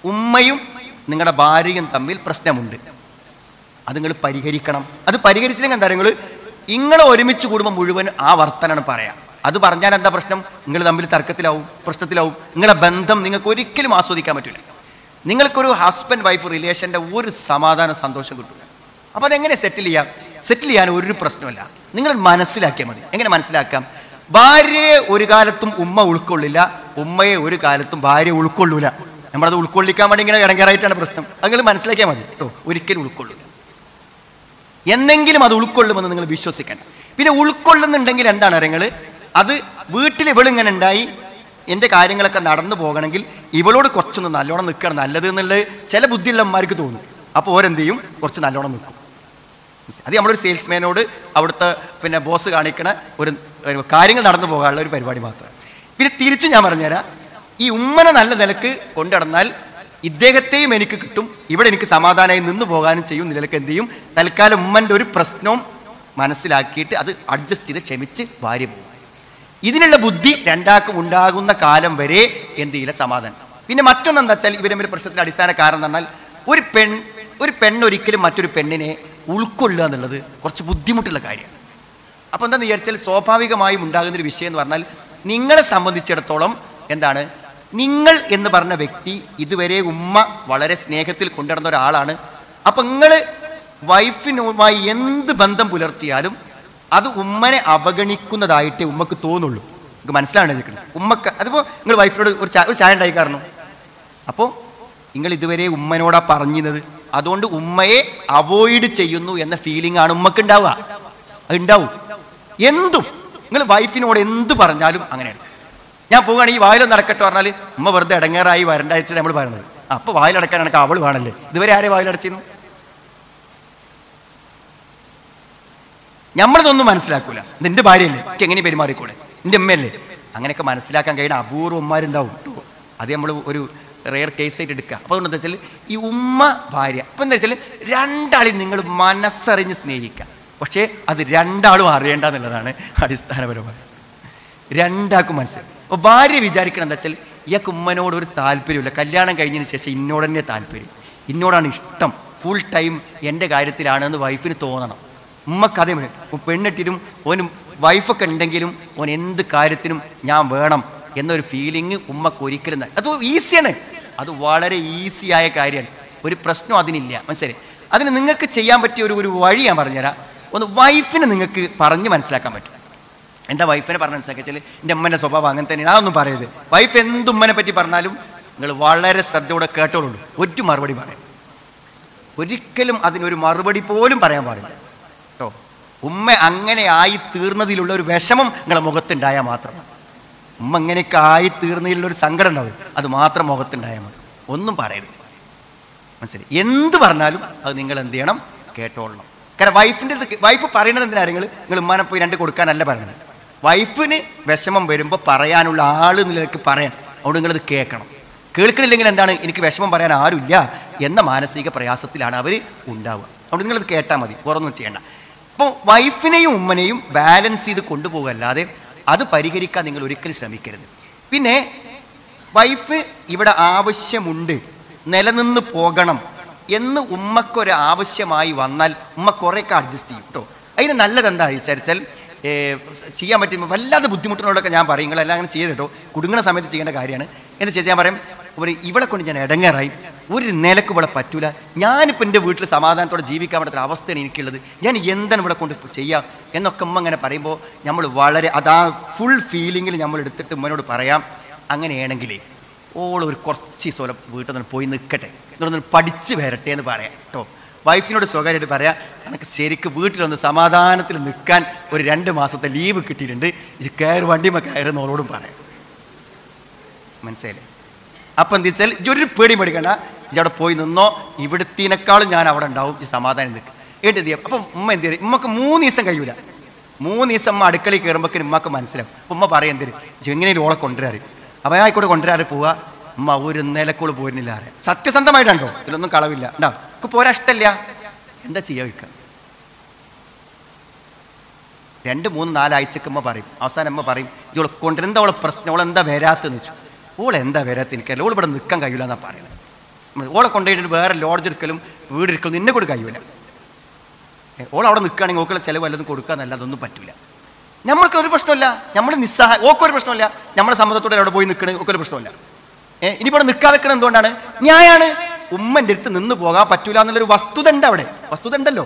ഉമ്മയും നിങ്ങളുടെ ഭാര്യയും തമ്മിൽ പ്രശ്നമുണ്ട്, അത് നിങ്ങൾ പരിഹരിക്കണം. അത് പരിഹരിച്ചില്ലെങ്കിൽ എന്താ നിങ്ങൾ ഒരുമിച്ച് കൂടുമ്പോൾ മുഴുവൻ ആ വർത്തനാണ് പറയാം. അത് പറഞ്ഞാൽ എന്താ പ്രശ്നം? നിങ്ങൾ തമ്മിൽ തർക്കത്തിലാവും, പ്രശ്നത്തിലാവും. നിങ്ങളുടെ ബന്ധം നിങ്ങൾക്ക് ഒരിക്കലും ആസ്വദിക്കാൻ പറ്റില്ല. നിങ്ങൾക്കൊരു ഹസ്ബൻഡ് വൈഫ് റിലേഷൻ്റെ ഒരു സമാധാനം സന്തോഷം കിട്ടില്ല. അപ്പോൾ അതെങ്ങനെ സെറ്റിൽ ചെയ്യാൻ ഒരു പ്രശ്നമല്ല. നിങ്ങൾ മനസ്സിലാക്കിയാൽ മതി. എങ്ങനെ മനസ്സിലാക്കാം? ഭാര്യയെ ഒരു കാലത്തും ഉമ്മ ഉൾക്കൊള്ളില്ല, ഉമ്മയെ ഒരു കാലത്തും ഭാര്യ ഉൾക്കൊള്ളൂല. നമ്മളത് ഉൾക്കൊള്ളിക്കാൻ വേണ്ടി ഇങ്ങനെ ഇടങ്ങേറായിട്ടാണ് പ്രശ്നം. അത് നിങ്ങൾ മനസ്സിലാക്കിയാൽ മതി കേട്ടോ. ഒരിക്കലും ഉൾക്കൊള്ളില്ല. എന്നെങ്കിലും അത് ഉൾക്കൊള്ളുമെന്ന് നിങ്ങൾ വിശ്വസിക്കണം. പിന്നെ ഉൾക്കൊള്ളുന്നുണ്ടെങ്കിൽ എന്താണ് അറിയുങ്ങൾ? അത് വീട്ടിൽ ഇവളിങ്ങനെ ഉണ്ടായി എൻ്റെ കാര്യങ്ങളൊക്കെ നടന്നു പോകണമെങ്കിൽ ഇവളോട് കുറച്ചൊന്ന് നല്ലോണം നിൽക്കുകയാണ് നല്ലത് എന്നുള്ളത് ചില ബുദ്ധിയുള്ളവന്മാർക്ക് തോന്നും. അപ്പോൾ ഓരെന്ത് ചെയ്യും? കുറച്ച് നല്ലോണം നിൽക്കും. അത് നമ്മളൊരു സെയിൽസ്മാനോട് അവിടുത്തെ ബോസ് കാണിക്കണ ഒരു കാര്യങ്ങൾ നടന്നു പോകാനുള്ള ഒരു പരിപാടി മാത്രം. പിന്നെ തിരിച്ചു ഞാൻ പറഞ്ഞുതരാം, ഈ ഉമ്മനെ നല്ല നിലക്ക് കൊണ്ടുനടന്നാൽ ഇദ്ദേഹത്തെയും എനിക്ക് കിട്ടും, ഇവിടെ എനിക്ക് സമാധാനമായി നിന്ന് പോകാനും ചെയ്യും. നിലക്ക് എന്ത് ചെയ്യും? തൽക്കാലം ഉമ്മൻ്റെ ഒരു പ്രശ്നവും മനസ്സിലാക്കിയിട്ട് അത് അഡ്ജസ്റ്റ് ചെയ്ത് ക്ഷമിച്ച് ഭാര്യ പോകും. ഇതിനുള്ള ബുദ്ധി രണ്ടാൾക്കും ഉണ്ടാകുന്ന കാലം വരെ എന്ത് ചെയ്യില്ല, സമാധാനം. പിന്നെ മറ്റൊന്നെന്താ വെച്ചാൽ ഇവർ തമ്മിൽ പ്രശ്നത്തിൻ്റെ അടിസ്ഥാന കാരണം എന്ന് പറഞ്ഞാൽ ഒരു പെണ്ണൊരിക്കലും മറ്റൊരു പെണ്ണിനെ ഉൾക്കൊള്ളുക എന്നുള്ളത് കുറച്ച് ബുദ്ധിമുട്ടുള്ള കാര്യമാണ്. അപ്പോൾ എന്താണെന്ന് വിചാരിച്ചാൽ സ്വാഭാവികമായും ഉണ്ടാകുന്നൊരു വിഷയം എന്ന് പറഞ്ഞാൽ നിങ്ങളെ സംബന്ധിച്ചിടത്തോളം എന്താണ്, നിങ്ങൾ എന്ന് പറഞ്ഞ വ്യക്തി ഇതുവരെ ഉമ്മ വളരെ സ്നേഹത്തിൽ കൊണ്ടുവരുന്ന ഒരാളാണ്. അപ്പം നിങ്ങൾ വൈഫിനുമായി എന്ത് ബന്ധം പുലർത്തിയാലും അത് ഉമ്മനെ അവഗണിക്കുന്നതായിട്ടേ ഉമ്മക്ക് തോന്നുള്ളൂ. നിങ്ങൾക്ക് മനസ്സിലാണ് ചോദിക്കുന്നത്. ഉമ്മക്ക് അതിപ്പോൾ നിങ്ങൾ വൈഫിനോട് ഒരു ചായ ഉണ്ടായി കാരണം അപ്പോൾ നിങ്ങൾ ഇതുവരെ ഉമ്മനോടാ പറഞ്ഞിരുന്നത്, അതുകൊണ്ട് ഉമ്മയെ അവോയ്ഡ് ചെയ്യുന്നു എന്ന ഫീലിംഗ് ആണ് ഉമ്മക്ക് ഉണ്ടാവുക. അതുണ്ടാവും. എന്തും നിങ്ങൾ വൈഫിനോട് എന്ത് പറഞ്ഞാലും അങ്ങനെയാണ്. ഞാൻ പോവുകയാണെങ്കിൽ ഈ വായിലൊന്നും നടക്കട്ടെ പറഞ്ഞാൽ ഉമ്മ വെറുതെ ഇടങ്ങേറായി വരണ്ടാഴ്ച നമ്മൾ പറയുന്നത്. അപ്പോൾ വായിലടക്കാൻ എനിക്ക് അവൾ വേണമല്ലേ? ഇതുവരെ ആരെ വായിലടച്ചിരുന്നു? നമ്മളിതൊന്നും മനസ്സിലാക്കൂല. നിന്റെ ഭാര്യയല്ലേ, എനിക്ക് എങ്ങനെ പെരുമാറിക്കൂടെ, എൻ്റെ അമ്മയല്ലേ, അങ്ങനെയൊക്കെ മനസ്സിലാക്കാൻ കഴിയുന്ന അപൂർവന്മാരുണ്ടാവും. അത് നമ്മൾ ഒരു റെയർ കേസായിട്ട് എടുക്കുക. അപ്പോൾ എന്താ വെച്ചാൽ ഈ ഉമ്മ ഭാര്യ അപ്പോൾ എന്താ വെച്ചാൽ രണ്ടാളും നിങ്ങൾ മനസ്സറിഞ്ഞ് സ്നേഹിക്കുക. പക്ഷേ അത് രണ്ടാളും അറിയേണ്ട എന്നുള്ളതാണ് അടിസ്ഥാനപരമായി. രണ്ടാൾക്കും മനസ്സിലായി. അപ്പോൾ ഭാര്യ വിചാരിക്കണം എന്താ വെച്ചാൽ ഇയാൾക്ക് ഉമ്മനോട് ഒരു താല്പര്യമില്ല, കല്യാണം കഴിഞ്ഞതിന് ശേഷം ഇന്നോട് തന്നെ താല്പര്യം, ഇന്നോടാണ് ഇഷ്ടം, ഫുൾ ടൈം എൻ്റെ കാര്യത്തിലാണെന്ന് വൈഫിന് തോന്നണം. ഉമ്മക്ക് അതേ പെണ്ണിട്ടിട്ടും ഓനും വൈഫൊക്കെ ഉണ്ടെങ്കിലും ഓൻ എന്ത് കാര്യത്തിനും ഞാൻ വേണം എന്നൊരു ഫീലിംഗ് ഉമ്മക്ക് ഒരിക്കലും. അത് ഈസിയാണ്, അത് വളരെ ഈസിയായ കാര്യമാണ്. ഒരു പ്രശ്നം അതിനില്ല. മനസ്സിലായി? അതിന് നിങ്ങൾക്ക് ചെയ്യാൻ പറ്റിയ ഒരു വഴി ഞാൻ പറഞ്ഞുതരാം. ഒന്ന് വൈഫിനെ നിങ്ങൾക്ക് പറഞ്ഞ് മനസ്സിലാക്കാൻ പറ്റും. എന്താ വൈഫിനെ പറഞ്ഞ് മനസ്സിലാക്കുക വെച്ചാൽ എൻ്റെ അമ്മൻ്റെ സ്വഭാവം അങ്ങനെ തന്നെയാണ്, അതൊന്നും പറയരുത്. വൈഫ് എന്തുമ്മനെ പറ്റി പറഞ്ഞാലും നിങ്ങൾ വളരെ ശ്രദ്ധയോടെ കേട്ടോളൂ. ഒരു മറുപടി പറയാം, ഒരിക്കലും അതിനൊരു മറുപടി പോലും പറയാൻ പാടില്ല കേട്ടോ. ഉമ്മ അങ്ങനെ ആയി തീർന്നതിലുള്ള ഒരു വിഷമം നിങ്ങളുടെ മുഖത്തുണ്ടായാൽ മാത്രം മതി. ഉമ്മ ഇങ്ങനെയൊക്കെ ആയി തീർന്നതിലുള്ളൊരു സങ്കടം ഉണ്ടാവും, അത് മാത്രം മുഖത്തുണ്ടായാൽ മതി. ഒന്നും പറയരുത്. മനസ്സിലായി? എന്ത് പറഞ്ഞാലും അത് നിങ്ങൾ എന്ത് ചെയ്യണം? കേട്ടോളണം. കാരണം വൈഫ് പറയണത് എന്തിനാ? നിങ്ങൾ ഉമ്മാനെ പോയി രണ്ട് കൊടുക്കാനല്ല പറയണത്. വൈഫിന് വിഷമം വരുമ്പോൾ പറയാനുള്ള ആൾ നിലക്ക് പറയാൻ, അതുകൊണ്ട് നിങ്ങളത് കേൾക്കണം. കേൾക്കണില്ലെങ്കിൽ എന്താണ്, എനിക്ക് വിഷമം പറയാൻ ആരുമില്ല എന്ന മാനസിക പ്രയാസത്തിലാണ് അവർ ഉണ്ടാവുക. അതുകൊണ്ട് നിങ്ങളത് കേട്ടാൽ മതി, വേറൊന്നും ചെയ്യണ്ട. അപ്പോൾ വൈഫിനെയും ഉമ്മനെയും ബാലൻസ് ചെയ്ത് കൊണ്ടുപോകല്ലാതെ അത് പരിഹരിക്കാൻ നിങ്ങൾ ഒരിക്കലും ശ്രമിക്കരുത്. പിന്നെ വൈഫ് ഇവിടെ ആവശ്യമുണ്ട്, നിലനിന്ന് പോകണം എന്ന് ഉമ്മക്കൊരു ആവശ്യമായി വന്നാൽ ഉമ്മ കുറേയൊക്കെ അഡ്ജസ്റ്റ് ചെയ്യും കേട്ടോ. അതിന് നല്ലതെന്താ വിചാരിച്ചാൽ ചെയ്യാൻ പറ്റുമ്പോൾ വല്ലാതെ ബുദ്ധിമുട്ടിനോടൊക്കെ ഞാൻ പറയും, നിങ്ങളെല്ലാം അങ്ങനെ ചെയ്ത് കേട്ടോ, കുടുങ്ങുന്ന സമയത്ത് ചെയ്യേണ്ട കാര്യമാണ്. എന്ന് വെച്ചാൽ ഞാൻ പറയും, ഇവളെ കൊണ്ട് ഞാൻ ഇടങ്ങേറായി, ഒരു നിലക്ക് ഇവിടെ പറ്റൂല, ഞാനിപ്പോൾ എൻ്റെ വീട്ടിൽ സമാധാനത്തോടെ ജീവിക്കാൻ പറ്റുന്ന അവസ്ഥയാണ് എനിക്കുള്ളത്, ഞാൻ എന്താണ് ഇവിടെ കൊണ്ട് ചെയ്യാം എന്നൊക്കെ ഉമ്മ അങ്ങനെ പറയുമ്പോൾ നമ്മൾ വളരെ അതാ ഫുൾ ഫീലിങ്ങിൽ നമ്മൾ എടുത്തിട്ട് ഉമ്മനോട് പറയാം. അങ്ങനെയാണെങ്കിലേ ഒരു കുറച്ച് ദിവസം വീട്ടിൽ നിന്ന് പോയി നിൽക്കട്ടെ, എന്നിട്ടൊന്ന് പഠിച്ച് വരട്ടെ എന്ന് പറയാം കേട്ടോ. വൈഫിനോട് സ്വകാര്യമായിട്ട് പറയാം, എനിക്ക് ശരിക്കും വീട്ടിലൊന്ന് സമാധാനത്തിൽ നിൽക്കാൻ ഒരു 2 മാസത്തെ ലീവ് കിട്ടിയിട്ടുണ്ട്, വണ്ടിമ കയറുന്നവരോടും പറയാം. മനസ്സിലായില്ലേ? അപ്പം എന്താ വെച്ചാൽ ഒരു പേടി പേടിക്കണ്ട, അവിടെ പോയി നിന്നോ, ഇവിടുത്തേക്കാളും ഞാൻ അവിടെ ഉണ്ടാവും, സമാധാനം നിൽക്കുക. എന്ത് ചെയ്യാം? അപ്പം ഉമ്മ എന്ത് ചെയ്യും? ഉമ്മക്ക് 3 ദിവസം കഴിയൂല. 3 ദിവസം ഉമ്മ അടുക്കളയിൽ കയറുമ്പോഴേക്കും ഉമ്മക്ക് മനസ്സിലാവും. അപ്പം ഉമ്മ പറയും എന്തേലും എങ്ങനെ ഓളെ കൊണ്ടുവരാറ്, അപ്പം ആയിക്കോട്ടെ കൊണ്ടുവരാറ് പോവുക. ഉമ്മ ഒരു നിലക്കോള് പോയിരുന്നില്ല അറിയാം. സത്യസന്ധമായിട്ടുണ്ടോ, ഇതിലൊന്നും കളവില്ല ഉണ്ടാവും. ഒക്കെ പോരാ ഇഷ്ടമല്ല, എന്താ ചെയ്യാൻ വയ്ക്കുക? 2, 3, 4 ആഴ്ചക്ക് ഉമ്മ പറയും. അവസാനം ഉമ്മ പറയും, ഇവളെ കൊണ്ടുവരുന്ന അവളെ പ്രശ്നം, അവളെന്താ വരാത്തെന്ന് വെച്ചു. ഓളെന്താ വരാത്ത എനിക്കല്ല, ഓൾ ഇവിടെ നിൽക്കാൻ കഴിയില്ല എന്നാണ് പറയുന്നത്. ഓളെ കൊണ്ടുപോയിട്ട് വേറെ ലോഡ്ജ് എടുക്കലും വീട് എടുക്കലും നിന്നെ കൂടെ കഴിയൂല. ഓൾ അവിടെ നിൽക്കുകയാണെങ്കിൽ ഓക്കുള്ള ചിലവ് വല്ലതും കൊടുക്കാന്നല്ല, അതൊന്നും പറ്റില്ല. നമ്മൾക്ക് ഒരു പ്രശ്നമില്ല, നമ്മൾ നിസ്സഹായ, ഓക്കൊരു പ്രശ്നമില്ല. നമ്മുടെ സമ്മതത്തോടെ അവിടെ പോയി നിൽക്കണേ ഒക്കെ ഒരു പ്രശ്നമില്ല. ഇനിയിപ്പോൾ നിൽക്കാതെ നിൽക്കണം എന്തുകൊണ്ടാണ്? ന്യായാണ്. ഉമ്മൻ്റെ അടുത്ത് നിന്ന് പോകാൻ പറ്റൂല എന്നുള്ളൊരു വസ്തുത ഉണ്ട് അവിടെ. വസ്തുത ഉണ്ടല്ലോ,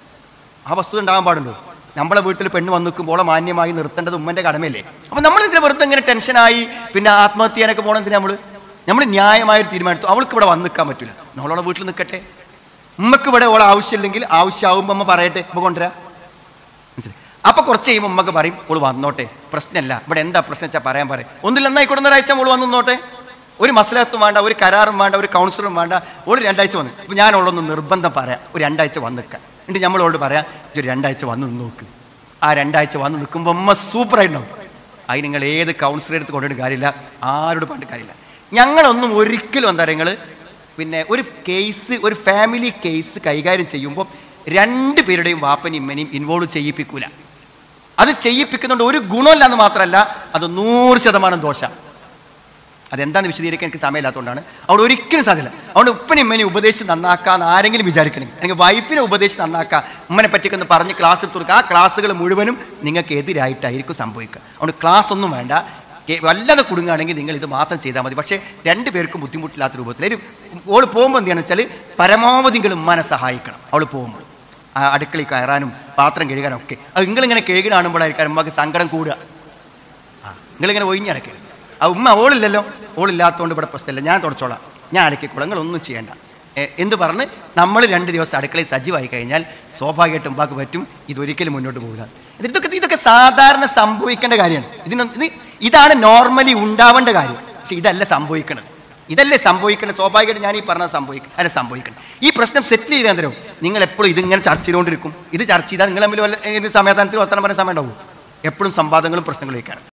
ആ വസ്തുത ഉണ്ടാകാൻ പാടുള്ളൂ. നമ്മളെ വീട്ടിൽ പെണ്ണ് വന്ന് നിൽക്കുമ്പോൾ മാന്യമായി നിർത്തേണ്ടത് ഉമ്മൻ്റെ കടമയല്ലേ? അപ്പം നമ്മൾ ഇതിന് വെറുതെ ഇങ്ങനെ ടെൻഷനായി പിന്നെ ആത്മഹത്യ ചെയ്യാനൊക്കെ പോകണം. എന്തിനാ നമ്മൾ ന്യായമായൊരു തീരുമാനിച്ചു അവൾക്ക് ഇവിടെ വന്ന് നിൽക്കാൻ പറ്റില്ല, നമ്മളോളെ വീട്ടിൽ നിൽക്കട്ടെ. ഉമ്മക്ക് ഇവിടെ ഓളെ ആവശ്യമില്ലെങ്കിൽ ആവശ്യമാകുമ്പോൾ അമ്മ പറയട്ടെ, ഇപ്പം കൊണ്ടുവരാം. മനസ്സിലായി? അപ്പോൾ കുറച്ച് കഴിയുമ്പോൾ ഉമ്മക്ക് പറയും ഓള് വന്നോട്ടെ, പ്രശ്നമല്ല, ഇവിടെ എന്താ പ്രശ്നം വെച്ചാൽ പറയാൻ പറയും. ഒന്നില്ലെന്നായിക്കോട്ടെ, ഒരാഴ്ച ഓള് വന്ന് നിന്നോട്ടെ. ഒരു മസലത്തും വേണ്ട, ഒരു കരാറും വേണ്ട, ഒരു കൗൺസിലറും വേണ്ട. ഓള് 2 ആഴ്ച വന്ന്. അപ്പോൾ ഞാൻ ഓളൊന്ന് നിർബന്ധം പറയാം, ഒരു 2 ആഴ്ച വന്ന് നിൽക്കാം. എന്നിട്ട് നമ്മളോട് പറയാം ഒരു 2 ആഴ്ച വന്ന് നിന്ന് നോക്ക്. ആ 2 ആഴ്ച വന്ന് നിൽക്കുമ്പോൾ ഉമ്മ സൂപ്പറായിട്ടുണ്ടാവും. അത് നിങ്ങൾ ഏത് കൗൺസിലർ എടുത്ത് കൊണ്ടുപോയിട്ട് കാര്യമില്ല, ആരോട് പറഞ്ഞിട്ട് കാര്യമില്ല. ഞങ്ങളൊന്നും ഒരിക്കലും എന്താ പറയുക, പിന്നെ ഒരു കേസ്, ഒരു ഫാമിലി കേസ് കൈകാര്യം ചെയ്യുമ്പോൾ 2 പേരുടെയും വാപ്പനെയും ഇമ്മനെയും ഇൻവോൾവ് ചെയ്യിപ്പിക്കൂല. അത് ചെയ്യിപ്പിക്കുന്നുണ്ട് ഒരു ഗുണമില്ല എന്ന് മാത്രമല്ല, അത് 100% ദോഷം. അതെന്താണെന്ന് വിശദീകരിക്കാൻ എനിക്ക് സമയമില്ലാത്തതുകൊണ്ടാണ്. അവിടെ ഒരിക്കലും സാധ്യമില്ല. അതുകൊണ്ട് ഉപ്പനെ ഉമ്മനെ ഉപദേശിച്ച് നന്നാക്കാന്ന് ആരെങ്കിലും വിചാരിക്കണമെങ്കിൽ, അല്ലെങ്കിൽ വൈഫിനെ ഉപദേശിച്ച് നന്നാക്കുക, ഉമ്മനെ പറ്റിയൊക്കെ പറഞ്ഞ് ക്ലാസ് എടുത്ത് കൊടുക്കുക, ആ ക്ലാസ്സുകൾ മുഴുവനും നിങ്ങൾക്ക് എതിരായിട്ടായിരിക്കും സംഭവിക്കുക. അതുകൊണ്ട് ക്ലാസ് ഒന്നും വേണ്ട. വല്ലാതെ കുടുങ്ങുകയാണെങ്കിൽ നിങ്ങൾ ഇത് മാത്രം ചെയ്താൽ മതി. പക്ഷേ 2 പേർക്കും ബുദ്ധിമുട്ടില്ലാത്ത രൂപത്തിൽ ഓൾ പോകുമ്പോൾ എന്ത് ചെയ്യണമെന്ന് വെച്ചാൽ പരമാവധി നിങ്ങൾ ഉമ്മാനെ സഹായിക്കണം. അവൾ പോകുമ്പോൾ അടുക്കളയിൽ കയറാനും പാത്രം കഴുകാനും ഒക്കെ. അത് നിങ്ങളിങ്ങനെ കഴുകി കാണുമ്പോഴായിരിക്കും ഉമ്മക്ക് സങ്കടം കൂടുക. നിങ്ങളിങ്ങനെ ഒഴിഞ്ഞടക്കരുത്. ആ ഉമ്മ ഓളില്ലല്ലോ, ഓളില്ലാത്തതുകൊണ്ട് ഇവിടെ പ്രശ്നമില്ല, ഞാൻ തുടച്ചോളാം, ഞാൻ അടക്കിക്കോളാം, നിങ്ങളൊന്നും ചെയ്യേണ്ട എന്ത് പറഞ്ഞ് നമ്മൾ 2 ദിവസം അടുക്കളയിൽ സജീവമായി കഴിഞ്ഞാൽ സ്വാഭാവികമായിട്ടും ഉമ്മാക്ക് പറ്റും ഇതൊരിക്കലും മുന്നോട്ട് പോകില്ല. ഇതൊക്കെ സാധാരണ സംഭവിക്കേണ്ട കാര്യമാണ്. ഇതാണ് നോർമലി ഉണ്ടാവേണ്ട കാര്യം. പക്ഷെ ഇതല്ല സംഭവിക്കണത്. സ്വാഭാവികമായിട്ട് ഞാൻ ഈ പറഞ്ഞത് സംഭവിക്കണം. ഈ പ്രശ്നം സെറ്റിൽ ചെയ്താൽ തരും. നിങ്ങൾ എപ്പോഴും ഇതിങ്ങനെ ചർച്ച ചെയ്തുകൊണ്ടിരിക്കും. ഇത് ചർച്ച ചെയ്താൽ നിങ്ങൾ തമ്മിൽ വല്ല സമയത്താനത്തിൽ വർത്തമാനം പറയാൻ സമയം ഉണ്ടാവും. എപ്പോഴും സംവാദങ്ങളും പ്രശ്നങ്ങളും വയ്ക്കാറ്.